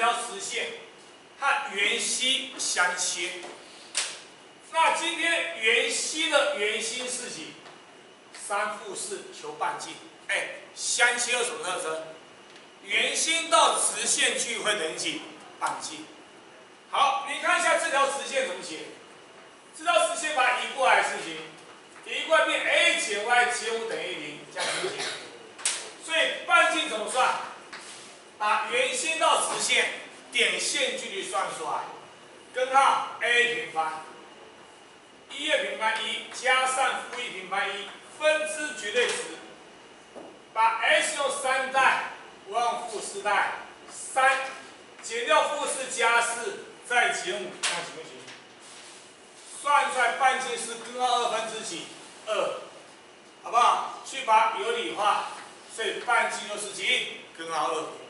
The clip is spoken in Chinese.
条直线和圆心相切。那今天圆心的圆心是几？3负4求半径。相切有什么特征？圆心到直线距会等于几？半径。好，你看一下这条直线怎么写？这条直线把它移过来是几？移过来变 a 减 y 减5等于0，这样理解。所以半径怎么算？把圆心到直线点线距离算出来，根号 a 平方，1平方1加上负1平方1分之绝对值，把 s 用3代，我用负4代，3减掉负4加4再减5，这样行不行？算出来半径是根号2分之几？2，好不好？去把有理化，所以半径就是几？根号2。